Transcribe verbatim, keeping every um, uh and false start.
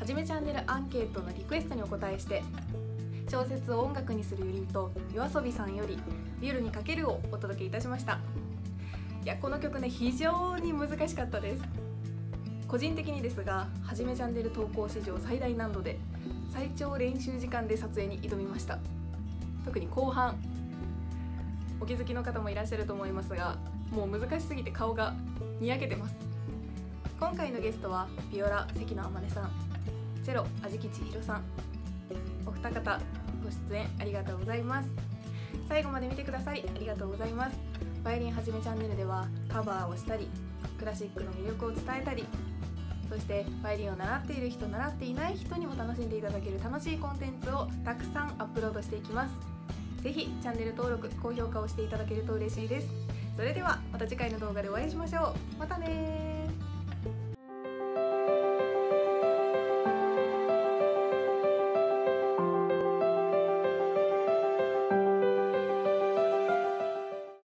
はじめチャンネルアンケートのリクエストにお答えして、小説を音楽にするユニットYOASOBIさんよりビュルにかけるをお届けいたしました。いや、この曲ね、非常に難しかったです。個人的にですが、はじめチャンネル投稿史上最大難度で最長練習時間で撮影に挑みました。特に後半、お気づきの方もいらっしゃると思いますが、もう難しすぎて顔がにやけてます。今回のゲストはビオラ関野天音さん、チェロ安食千尋さん、お二方ご出演ありがとうございます。最後まで見てください。ありがとうございます。バイオリンはじめチャンネルではカバーをしたり、クラシックの魅力を伝えたり、そしてバイオリンを習っている人、習っていない人にも楽しんでいただける楽しいコンテンツをたくさんアップロードしていきます。ぜひチャンネル登録、高評価をしていただけると嬉しいです。それではまた次回の動画でお会いしましょう。またねー。